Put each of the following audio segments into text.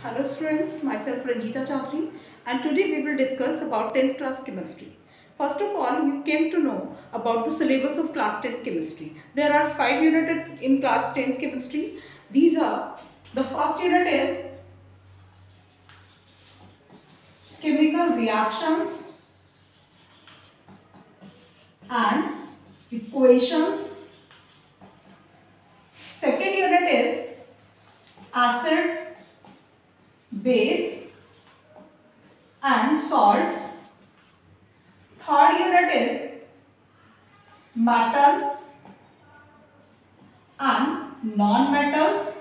Hello students, myself Ranjita Chaudhary, and today we will discuss about 10th class chemistry. First of all, you came to know about the syllabus of class 10th chemistry. There are 5 units in class 10th chemistry. These are, the first unit is chemical reactions and equations. Second unit is acid, base and salts. Third unit is metal and non-metals.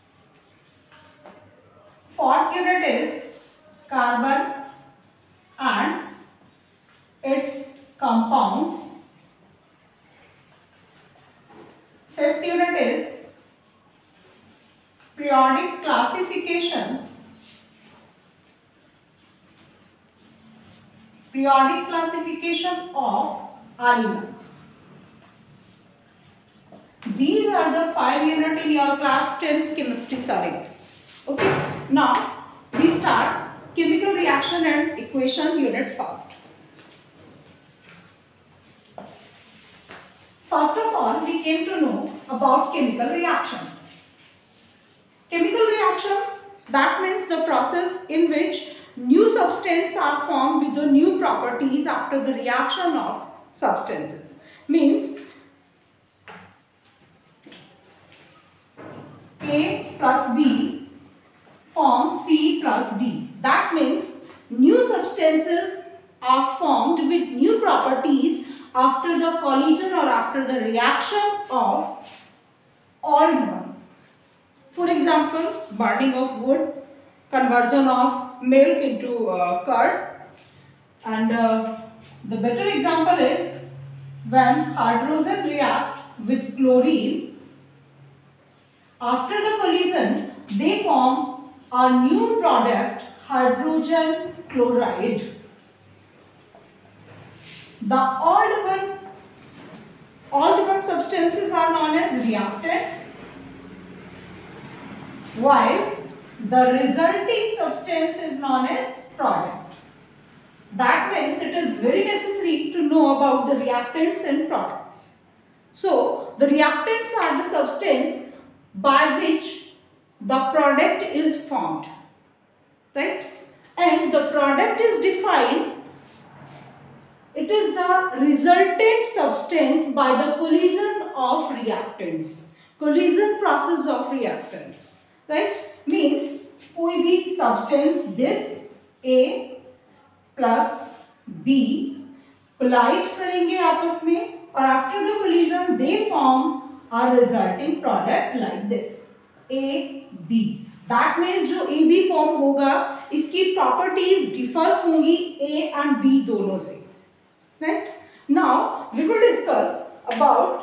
Fourth unit is carbon and its compounds. Fifth unit is periodic classification of elements. These are the 5 units in your class 10th chemistry syllabus. Okay, now we start chemical reaction and equation unit first. First of all, we came to know about chemical reaction. Chemical reaction, that means the process in which new substances are formed with the new properties after the reaction of substances. Means A plus B form C plus D. That means new substances are formed with new properties after the collision or after the reaction of old one. For example, burning of wood, conversion of milk into curd, and the better example is when hydrogen react with chlorine. After the collision, they form a new product, hydrogen chloride. The old one substances are known as reactants, while the resulting substance is known as product. That means it is very necessary to know about the reactants and products. So, the reactants are the substance by which the product is formed, right? And the product is defined, it is the resultant substance by the collision of reactants, collision process of reactants, right? Means कोई भी substance this A plus B collide करेंगे आपस में और after the collision they form a resulting product like this A B. That means जो A B form होगा इसकी properties differ होंगी A and B दोनों से, right? Now we will discuss about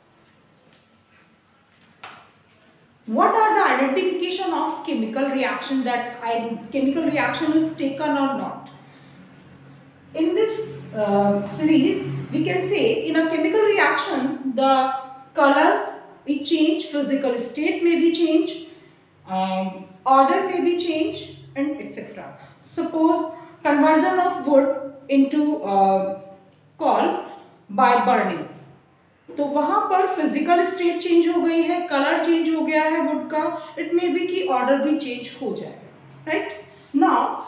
what are the identification of chemical reaction, that chemical reaction is taken or not. In this series, we can say in a chemical reaction, the color it change, physical state may be changed, order may be changed, and etc. Suppose conversion of wood into coal by burning. तो वहाँ पर physical state change हो गई है, colour change हो गया है would का, इट मे बी कि ऑर्डर भी चेंज हो जाए, right? Now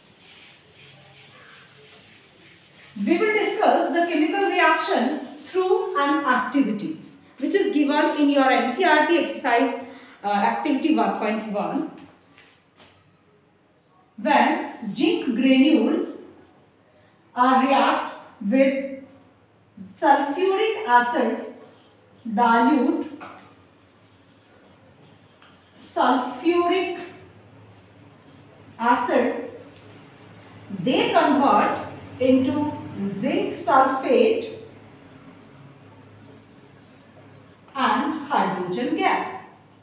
we will discuss the chemical reaction through an activity which is given in your NCERT exercise activity 1.1. When zinc granule react with sulfuric acid dilute sulfuric acid, they convert into zinc sulfate and hydrogen gas.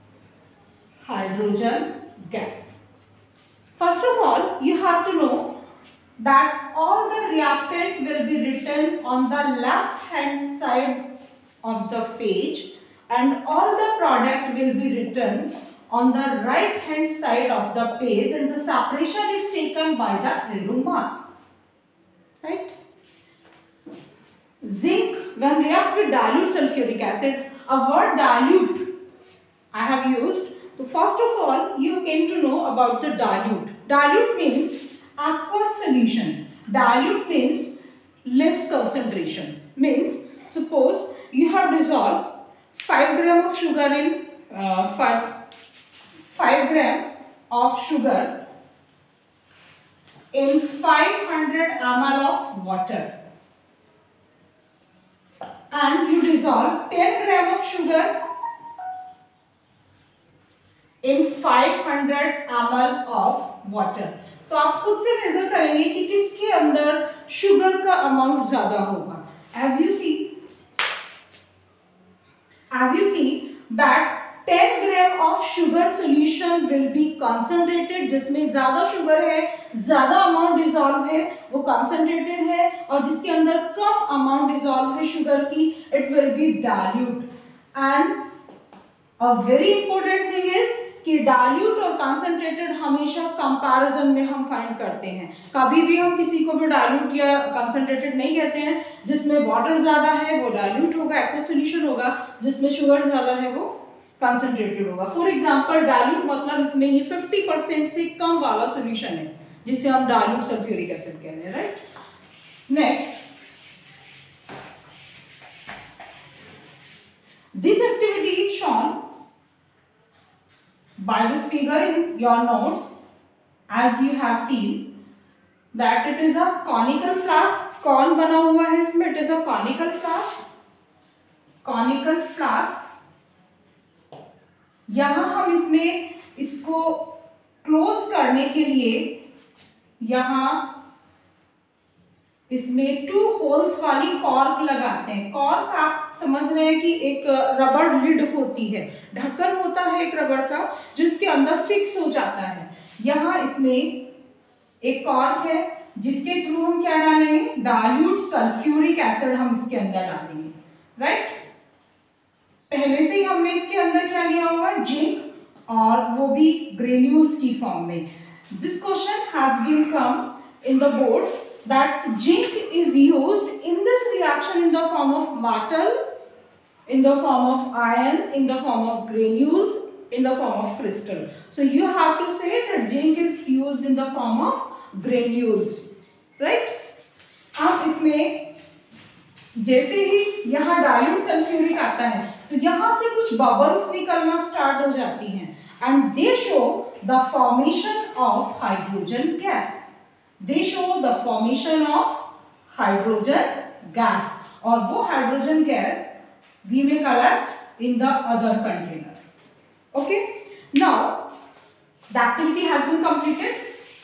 First of all, you have to know that all the reactant will be written on the left hand side of the page and all the product will be written on the right hand side of the page and the separation is taken by the arrow mark. Right? Zinc, when react with dilute sulfuric acid, a word dilute I have used. So first of all, you came to know about the dilute. Dilute means aqueous solution. Dilute means less concentration. Means suppose you have dissolved 5 gram of sugar in 5 gram of sugar in 500 ml of water, and you dissolve 10 gram of sugar in 500 ml of water. तो आप खुद से major करेंगे कि किसके अंदर sugar का amount ज्यादा होगा. As you see that 10 gram of sugar solution will be concentrated, जिसमें ज्यादा शुगर है, ज्यादा अमाउंट डिसॉल्व है, वो concentrated है, और जिसके अंदर कम अमाउंट डिसॉल्व है शुगर की, it will be dilute. And a very important thing is कि डाइल्यूट और कंसंट्रेटेड हमेशा कंपैरिजन में हम फाइंड करते हैं. कभी भी हम किसी को भी डाइल्यूट या कंसंट्रेटेड नहीं कहते हैं. जिसमें वाटर ज्यादा है वो डाइल्यूट होगा, एक्वस सॉल्यूशन होगा. जिसमें शुगर ज्यादा है वो कंसंट्रेटेड होगा. फॉर एग्जांपल डाइल्यूट मतलब इसमें ये 50% से कम वाला सॉल्यूशन है, जिसे हम डाइल्यूट सल्फ्यूरिक एसिड कह रहे हैं. Right. Next, this activity is shown by this figure in your notes. As you have seen that it is a conical flask. कौन बना हुआ है इसमें? It is a conical flask. Conical flask. यहाँ हम इसमें इसको क्लोज करने के लिए यहाँ इसमें 2 होल्स वाली कॉर्क लगाते हैं. कॉर्क आप समझ रहे हैं कि एक रबर लिड होती है, ढक्कन होता है एक रबर का, जिसके अंदर फिक्स हो जाता है. यहाँ इसमें एक कॉर्क है जिसके थ्रू हम क्या डालेंगे? डाइल्यूट सल्फ्यूरिक एसिड हम इसके अंदर डालेंगे. राइट. पहले से ही हमने इसके अंदर क्या लिया हुआ है? जिंक, और वो भी ग्रेन्यूल्स की फॉर्म में. This question has been come in the board that zinc is used in this reaction in the form of metal, in the form of iron, in the form of granules, in the form of crystal. So you have to say that zinc is used in the form of granules, right? अब इसमें जैसे ही यहाँ dilute sulphuric आता है तो यहाँ से कुछ बबल्स निकलना स्टार्ट हो जाती हैं, and they show the formation of hydrogen gas. They show the formation of hydrogen gas, और वो hydrogen gas we may collect in the other container. Okay. Now the activity has been completed.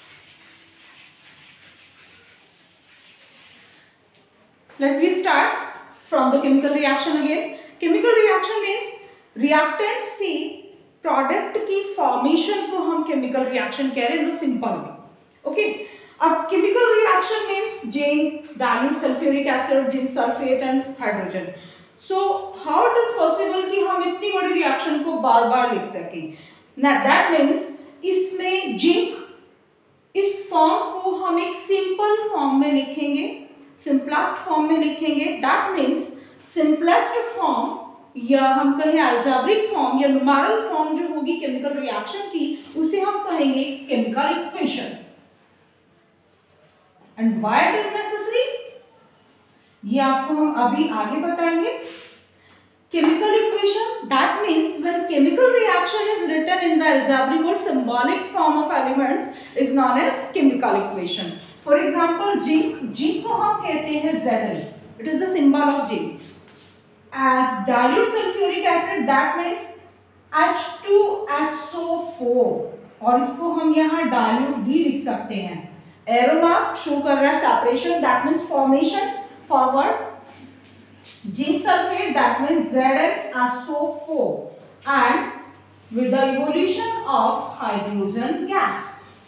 Let me start from the chemical reaction again. Chemical reaction means reactant से product की formation को हम chemical reaction कह रहे हैं in the simple way. Okay. अब chemical reaction means zinc, dilute sulfuric acid, zinc sulfate and hydrogen. So how it is possible कि हम इतनी बड़ी reaction को बार बार लिख सकें? Now that means इसमें zinc इस फॉर्म को हम एक सिंपल फॉर्म में लिखेंगे, सिंपलेस्ट फॉर्म में लिखेंगे. That means सिंपलेस्ट फॉर्म या हम कहें अल्जेब्रिक फॉर्म या न्यूमेरिकल फॉर्म जो होगी केमिकल रिएक्शन की, उसे हम कहेंगे chemical equation. And why it is necessary? ये आपको हम अभी आगे बताएंगे. Chemical equation, that means when chemical reaction is written in the algebraic or symbolic form of elements is known as chemical equation. For example, zinc को हम कहते हैं Zl. It is the symbol of zinc. As dilute sulfuric acid, that means H2SO4, और इसको हम यहाँ dilute भी लिख सकते हैं. एरो मार्क शो कर रहा है separation, that means formation forward. Zinc sulphate, that means ZnSO4 and with the evolution of hydrogen gas.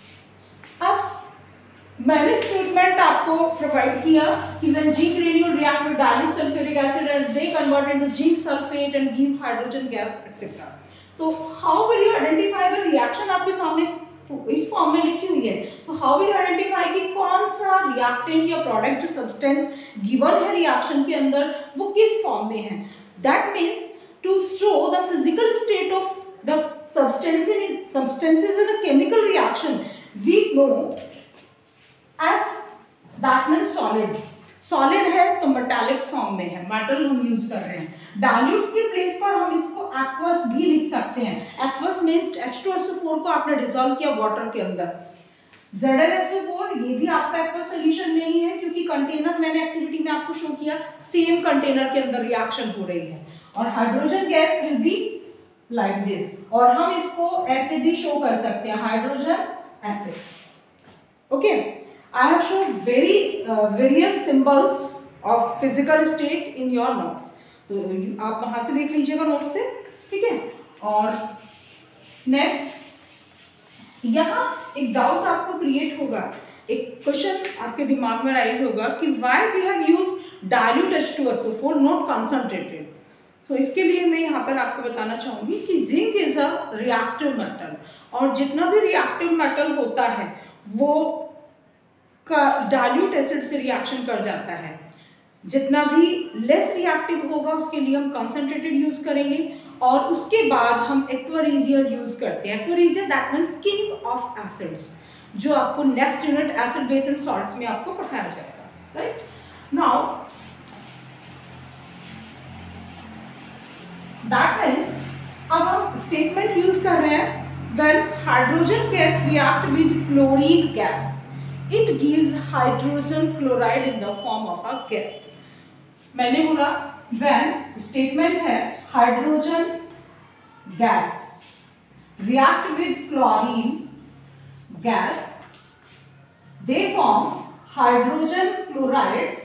अब मैंने स्टेटमेंट आपको प्रोवाइड किया कि when zinc granule react with dilute sulphuric acid and they convert into zinc sulphate and give hydrogen gas etcetera. तो how will you identify the reaction, आपके सामने इस form में लिखी हुई है, तो हाउ विल यू आइडेंटिफाई कि कौन सा रिएक्टेंट या प्रोडक्ट जो सब्सटेंस गिवन है रिएक्शन के अंदर वो किस फॉर्म में है. That means to show the physical state of the substances in a chemical reaction we know as that means solid है तो मेटालिक फॉर्म में है, मेटल हम यूज कर रहे हैं. डाइल्यूट के प्लेस पर हम इसको एक्वस भी लिख सकते हैं. एक्वस मीन्स H2SO4 को आपने डिसॉल्व किया वाटर के अंदर. ZnSO4 ये भी आपका एक्वस सोल्यूशन नहीं है क्योंकि कंटेनर मैंने एक्टिविटी में आपको शो किया सेम कंटेनर के अंदर रिएक्शन हो रही है. और hydrogen gas will be like this, और हम इसको ऐसे भी शो कर सकते हैं hydrogen acid. Okay, I have shown various symbols of physical state in your notes. तो आप वहां से देख लीजिएगा नोट से, ठीक है. और नेक्स्ट यहाँ एक डाउट आपको क्रिएट होगा, एक क्वेश्चन आपके दिमाग में राइज होगा कि why we have used dilute H2SO4 not concentrated. तो इसके लिए मैं यहाँ पर आपको बताना चाहूंगी कि zinc is a reactive metal, और जितना भी रिएक्टिव मेटल होता है वो डाइल्यूट एसिड से रिएक्शन कर जाता है. जितना भी लेस रिएक्टिव होगा उसके लिए हम कंसंट्रेटेड यूज करेंगे, और उसके बाद हम एक्वारिजियर यूज करते हैं. Aqua regia that means king of acids, जो आपको next unit acid base and salts में आपको पढ़ाया जाएगा. राइट नाउ दैट मीन्स अब हम स्टेटमेंट यूज कर रहे हैं when hydrogen gas react with chlorine gas it gives hydrogen chloride in the form of a gas. मैंने बोला when statement है hydrogen gas react with chlorine gas, they form hydrogen chloride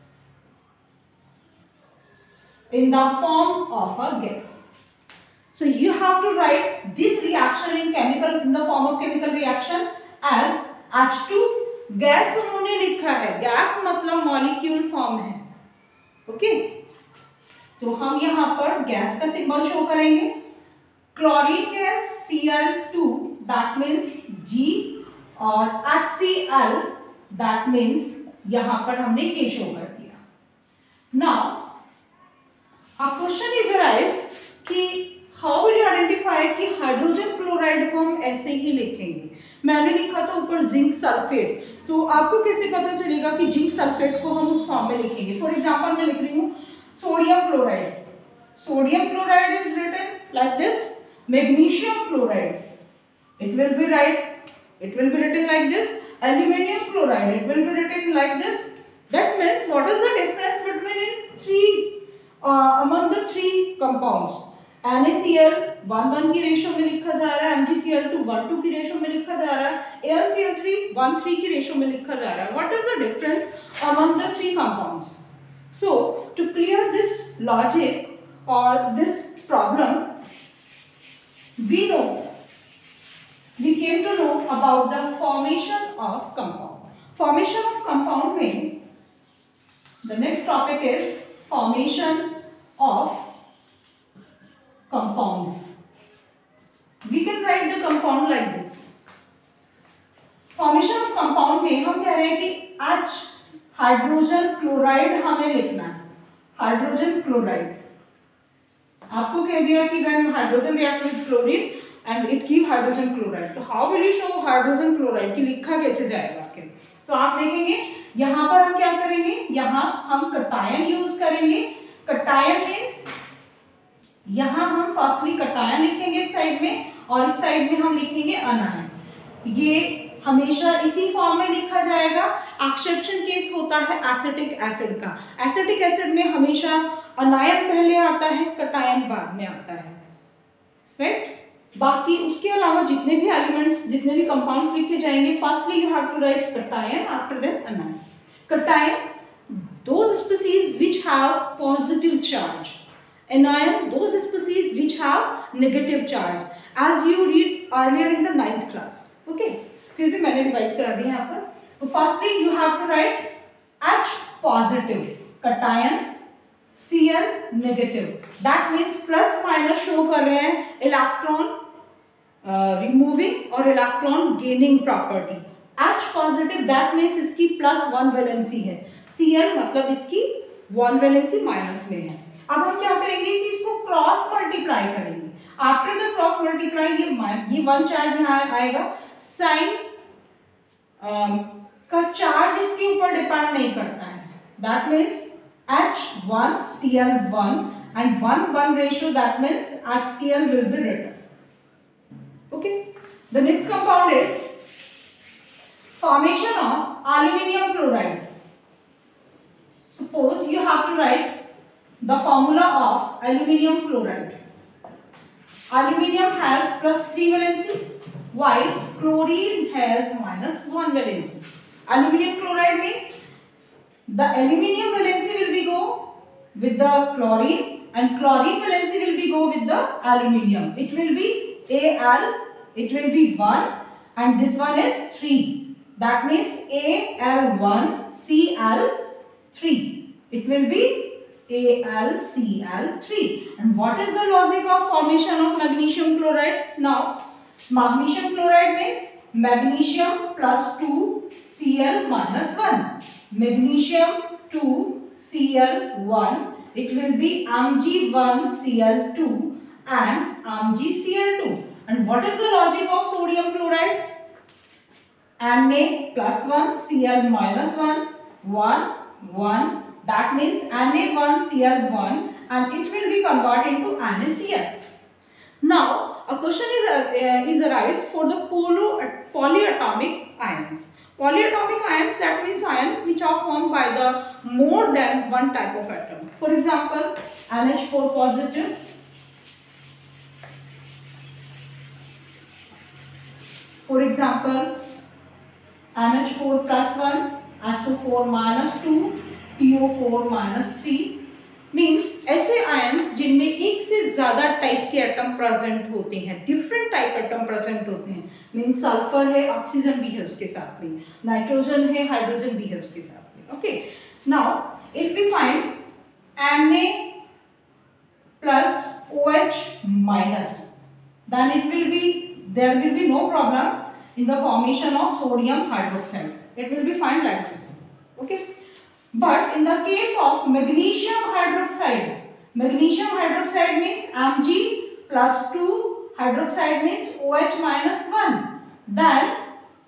in the form of a gas. So you have to write this reaction in the form of chemical reaction as H2. Gas उन्होंने लिखा है, gas मतलब molecule form है. Okay, तो हम यहाँ पर gas का सिंबल शो करेंगे. Chlorine gas Cl2 that means G, और HCl दैट मीन्स यहाँ पर हमने ये शो कर दिया. Now a question is arise कि हाउ विल यू आइडेंटिफाई कि हाइड्रोजन क्लोराइड को हम ऐसे ही लिखेंगे. मैंने लिखा था ऊपर जिंक सल्फेट, तो आपको कैसे पता चलेगा कि जिंक सल्फेट को हम उस फॉर्म में लिखेंगे. फॉर एग्जांपल मैं लिख रही हूँ sodium chloride. Sodium chloride is written like this. Magnesium chloride it will be written like this. Aluminium chloride it will be written like this. That means what is the difference between among the three compounds. NaCl 1:1 की ratio में लिखा जा रहा है, MgCl2 1:2 की ratio में लिखा जा रहा है, AlCl3 1:3 की रेशो में लिखा जा रहा है. What is the difference among the three compounds? So to clear this logic or this problem, we came to know about the formation of compound. Formation of compound में the next topic is formation of compounds. We can write the compound like this. Formation of compound में हम कह रहे हैं कि H hydrogen chloride हमें लिखना है. हाइड्रोजन क्लोराइड आपको कह दिया कि when hydrogen react with chlorine and it give hydrogen chloride. तो how will you show hydrogen chloride कि लिखा कैसे जाएगा आखिर. तो आप देखेंगे यहाँ पर हम क्या करेंगे, यहाँ हम कटायन यूज करेंगे. कटायन मीन्स यहाँ हम फर्स्टली कटायन लिखेंगे इस साइड में, और इस साइड में हम लिखेंगे अनायन. ये हमेशा इसी फॉर्म में लिखा जाएगा. एक्सेप्शन केस होता है एसिटिक एसिड का. एसिटिक एसिड में हमेशा अनायन पहले आता है, कटायन बाद में आता है. राइट बाकी उसके अलावा जितने भी एलिमेंट्स, जितने भी कंपाउंड्स लिखे जाएंगे, firstly you have to write cation, after that anion. Cation those species which have positive charge, anion those species which have negative charge, as you read earlier in the 9th class. Okay, फिर भी मैंने revise करा दिया यहाँ पर. तो firstly you have to write H positive cation, Cl negative, that means plus minus show कर रहे हैं इलेक्ट्रॉन रिमूविंग और electron gaining property. H positive, that means इसकी +1 वैलेंसी है। Cl मतलब इसकी 1 वैलेंसी माइनस में है। अब हम क्या करेंगे कि इसको क्रॉस मल्टीप्लाई करेंगे। आफ्टर द क्रॉस मल्टीप्लाई ये 1 चार्ज यहाँ आएगा। साइन का चार्ज इसके ऊपर डिपेंड नहीं करता है, that means H1 Cl1 and 1:1 ratio, that means HCl will be written. Okay, the next compound is formation of aluminium chloride. Suppose you have to write the formula of aluminium chloride. Aluminium has +3 valency while chlorine has -1 valency. Aluminium chloride means the aluminium valency will be go with the chlorine and chlorine valency will be go with the aluminium. It will be Al, it will be 1 and this one is 3. That means Al1 Cl3. It will be AlCl3. And what is the logic of formation of magnesium chloride? Now, magnesium chloride means magnesium +2 Cl -1. Magnesium 2 Cl1, it will be Mg1Cl2 and Mgcl2. And what is the logic of sodium chloride? Na +1 Cl -1 1 1, that means Na1Cl1 and it will be converted into NaCl. Now a question is arise for the polyatomic ions. Polyatomic ions, that means ions which are formed by the more than one type of atom. For example, NH4 positive, for example NH4 +1, SO4 -2, PO4 -3, means ऐसे ions जिनमें एक से ज्यादा type के atom present होते हैं, different type atom present होते हैं। मीन्स सल्फर है, ऑक्सीजन भी है उसके साथ में, नाइट्रोजन है, हाइड्रोजन भी है उसके साथ में। Okay, now if we find Na plus OH minus, then there will be no problem in the formation of sodium hydroxide. It will be found like this. Okay. But in the case of magnesium hydroxide means Mg plus 2, hydroxide means OH minus 1. Then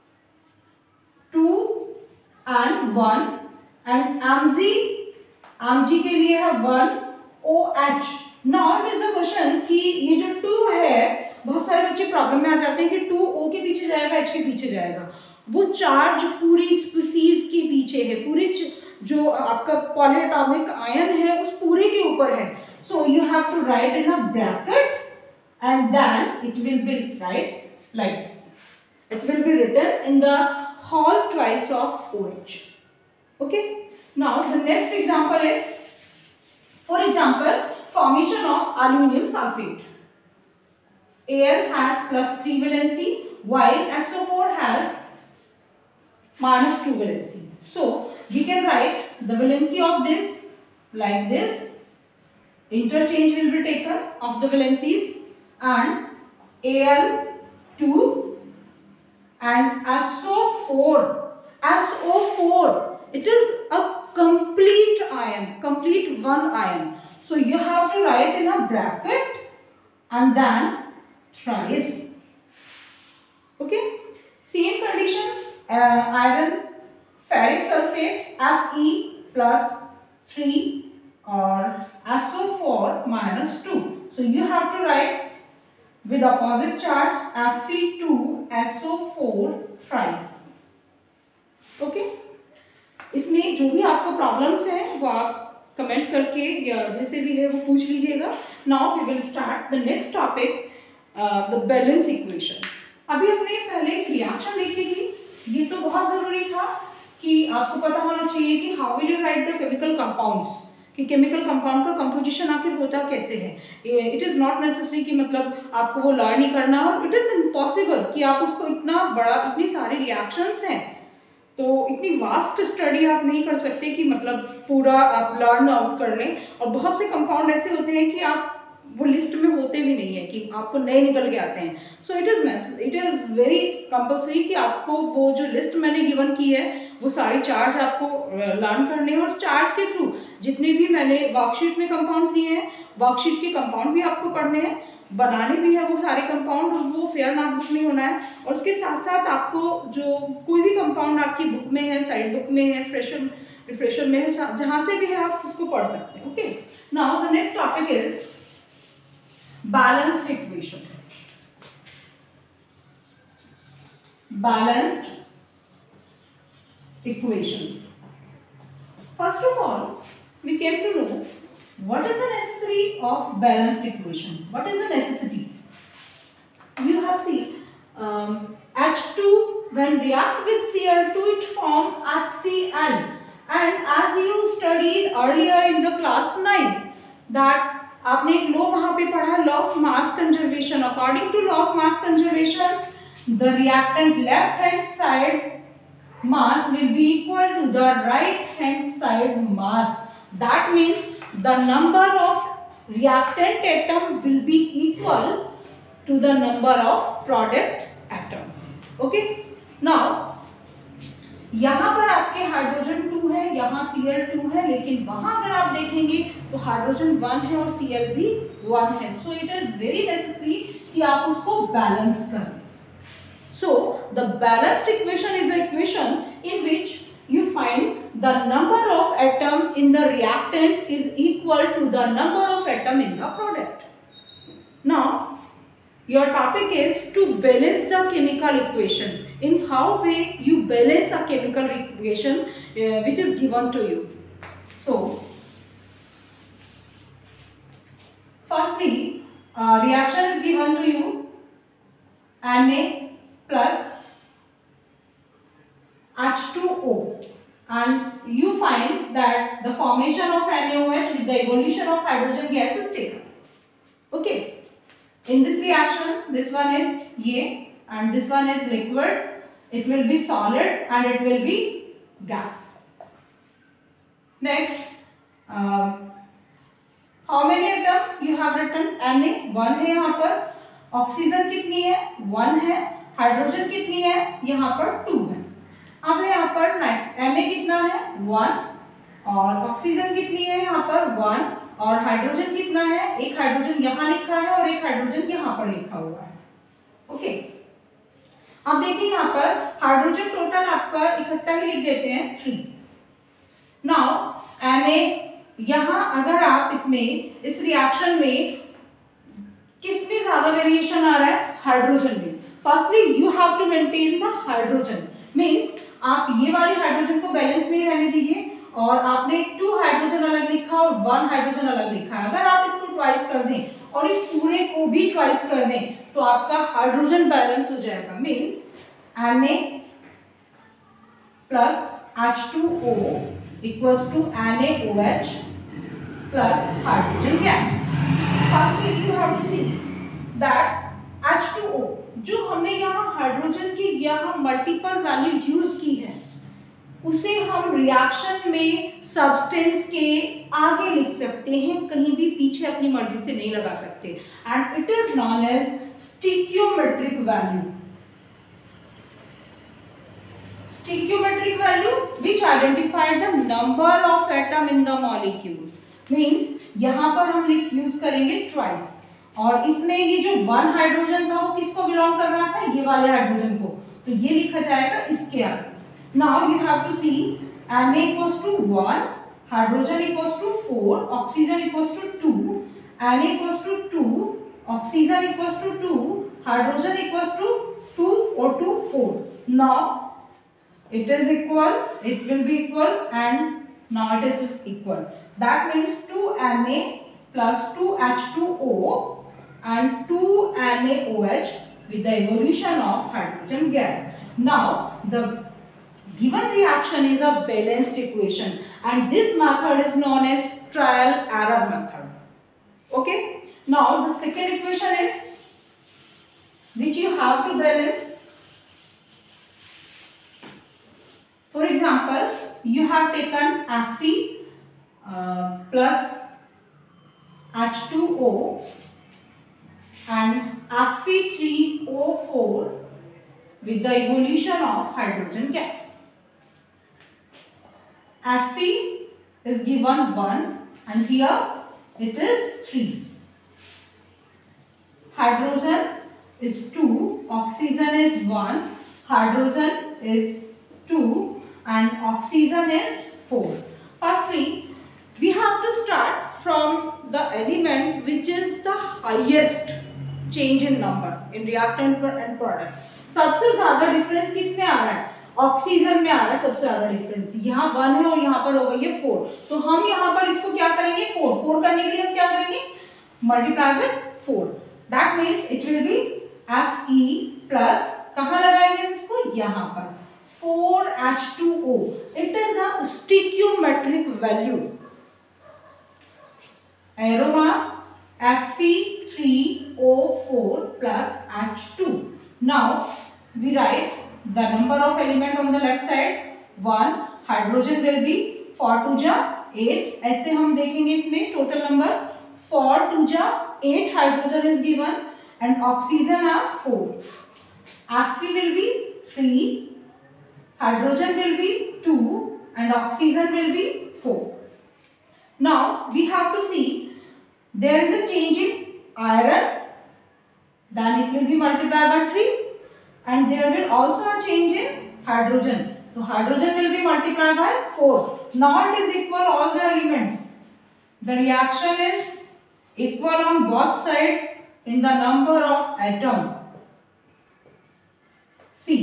2 and 1 and Mg के लिए है 1 OH. Now it is the question कि ये जो 2 है, बहुत सारे बच्चे प्रॉब्लम में आ जाते हैं कि 2 O के पीछे जाएगा, H के पीछे जाएगा। वो चार्ज पूरी स्पीसीज के पीछे है, पूरे जो आपका पॉलीएटॉमिक आयन है उस पूरे के ऊपर है। So you have to write in a bracket and then it will be write like this. It will be written in the whole twice of OH. Okay. Now the next example is, for example, formation of aluminum sulfate. Al has +3 valency while SO4 has -2 valency. So we can write the valency of this like this. Interchange will be taken of the valencies and Al2 and SO4. It is a complete ion, complete one ion. So you have to write in a bracket and then thrice. Okay. Same condition. Iron ferric sulfate Fe plus 3 or SO4 minus 2. So you have to write with opposite charge Fe2SO4 thrice. Okay. इसमें जो भी आपको problems हैं वो आप comment करके या जैसे भी है वो पूछ लीजिएगा. Now we will start the next topic, the balance equation. अभी हमने पहले एक रिएक्शन देखी थी. ये तो बहुत ज़रूरी था कि आपको पता होना चाहिए कि how will you write the chemical compounds, कि केमिकल कंपाउंड का कंपोजिशन आखिर होता कैसे है. इट इज़ नॉट नेसेसरी कि मतलब आपको वो लर्न ही करना, और इट इज़ इम्पॉसिबल कि आप उसको इतना बड़ा, इतनी सारी रिएक्शंस हैं तो इतनी वास्ट स्टडी आप नहीं कर सकते कि मतलब पूरा आप लर्न आउट कर लें। और बहुत से कंपाउंड ऐसे होते हैं कि आप वो लिस्ट में होते भी नहीं है, कि आपको नए निकल के आते हैं। So it is very compulsory कि आपको वो जो लिस्ट मैंने गिवन की है वो सारी चार्ज आपको लर्न करने हैं, और चार्ज के थ्रू जितने भी मैंने वर्कशीट में कंपाउंड्स दिए हैं, वर्कशीट के कंपाउंड भी आपको पढ़ने हैं, बनाने भी है वो सारे कंपाउंड, और वो फेयर मार्क बुक में होना है। और उसके साथ साथ आपको जो कोई भी कंपाउंड आपकी बुक में है, साइड बुक में है, रिफ्रेशर में है, जहाँ से भी है आप उसको पढ़ सकते हैं। Okay, now the next topic is balanced equation. Balanced equation. First of all, we came to know what is the necessity of balanced equation. What is the necessity? You have seen H2 when react with Cl2 it form HCl, and as you studied earlier in the class 9th that आपने एक law वहां पे पढ़ा, law of mass conservation. According to law of mass conservation the reactant left hand side mass will be equal to the right hand side mass. That means the number of reactant atom will be equal to the number of product atoms. Okay, now यहाँ पर आपके hydrogen 2 है, यहाँ Cl2 है, लेकिन वहां अगर आप देखेंगे तो हाइड्रोजन 1 है और Cl भी 1 है। So it is very necessary कि आप उसको बैलेंस करें। So the balanced equation is a equation in which you find the number of atom in the reactant is equal to the number of atom in the product. Now your topic is to balance the chemical equation. In how way you balance a chemical equation which is given to you. So firstly reaction is given to you, Na plus H2O, and you find that the formation of NaOH with the evolution of hydrogen gas is taken. Okay, in this reaction this one is ये and this one is liquid, it will be solid and it will be gas. Next how many atom you have written? Na 1 है यहाँ पर, oxygen कितनी है 1 है, hydrogen कितनी है यहाँ पर 2 है। अब यहाँ पर Na कितना है 1 और ऑक्सीजन कितनी है यहाँ पर 1 और हाइड्रोजन कितना है, एक हाइड्रोजन यहाँ लिखा है और एक हाइड्रोजन यहाँ पर लिखा हुआ है। ओके, अब देखिए यहाँ पर हाइड्रोजन टोटल आपका इकट्ठा ही लिख देते हैं 3। नाउ Na यहाँ अगर आप इसमें इस रिएक्शन में किसमें ज्यादा वेरिएशन आ रहा है, हाइड्रोजन में। Firstly you have to maintain the hydrogen, means आप ये वाले हाइड्रोजन को बैलेंस में रहने दीजिए, और आपने 2 हाइड्रोजन अलग लिखा और 1 हाइड्रोजन अलग लिखा है। अगर आप इसको ट्वाइस कर दें और इस पूरे को भी ट्वाइस कर दें तो आपका हाइड्रोजन बैलेंस हो जाएगा, means Na plus H2O equals to NaOH plus hydrogen gas. Firstly you have to see that H2O जो हमने यहाँ हाइड्रोजन की यहाँ मल्टीपल वैल्यू यूज की है उसे हम रिएक्शन में सब्सटेंस के आगे लिख सकते हैं, कहीं भी पीछे अपनी मर्जी से नहीं लगा सकते, and it is known as stoichiometric value. Stoichiometric value which identify the number of atom in the molecule, means यहाँ पर हम यूज करेंगे ट्वाइस, और इसमें ये जो 1 हाइड्रोजन था वो किसको बिलोंग कर रहा था, ये वाले हाइड्रोजन को, तो ये लिखा जाएगा इसके आगे। Now you have to see Na equals to 1, hydrogen equals to 4, oxygen equals to 2, Na equals to 2, oxygen equals to 2, hydrogen equals to 2 और 2 4। Now it is equal, it will be equal, and now it is equal. That means 2 Na plus 2 H2O and 2 NaOH with the evolution of hydrogen gas. Now the given reaction is a balanced equation, and this method is known as trial error method. Okay, now the second equation is which you have to balance. example, you have taken Fe plus H2O and Fe3O4 with the evolution of hydrogen gas. Fe is given 1 and here it is 3. Hydrogen is 2, oxygen is 1, hydrogen is 2 and oxygen is 4. Firstly, we have to start from the element which is the highest change in number in reactant and product. सबसे ज़्यादा difference किस में आ रहा है? Oxygen में आ रहा है सबसे ज़्यादा डिफरेंस. यहाँ 1 है और यहाँ पर हो गई है 4. तो हम यहाँ पर इसको क्या करेंगे? 4 करने के लिए हम क्या करेंगे? Multiply with 4. That means it will be Fe plus, कहाँ लगाएंगे इसको? यहाँ पर 4H2O. It is a stoichiometric value. एरोमा Fe3O4 plus H2. Now we write the number of element on the left side. 1. Hydrogen will be 4 2 जा 8. ऐसे हम देखेंगे इसमें total number 4 2 जा 8 hydrogen is given and oxygen are 4. Fe will be 3, hydrogen will be 2 and oxygen will be 4. Now we have to see there is a change in iron, then it will be multiplied by 3 and there will also a change in hydrogen. So hydrogen will be multiplied by 4. Now it is equal all the elements. The reaction is equal on both sides in the number of atom. See.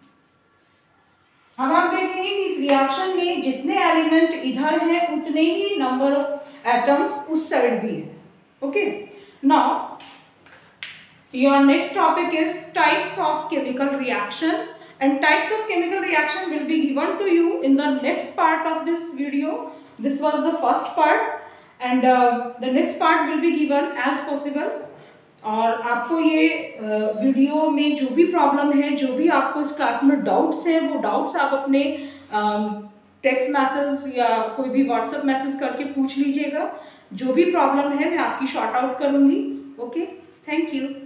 अब आप देखेंगे कि इस reaction में जितने element इधर हैं उतने ही नंबर ऑफ एटम्स उस साइड भी है. Okay. Now your next topic is types of chemical reaction and types of chemical reaction will be given to you in the next part of this video. This was the first part and the next part will be given as possible. और आपको ये video में जो भी problem है, जो भी आपको इस क्लास में डाउट्स हैं, वो डाउट्स आप अपने टेक्स्ट मैसेज या कोई भी व्हाट्सएप मैसेज करके पूछ लीजिएगा. जो भी प्रॉब्लम है मैं आपकी शॉर्ट आउट करूँगी. Okay, thank you.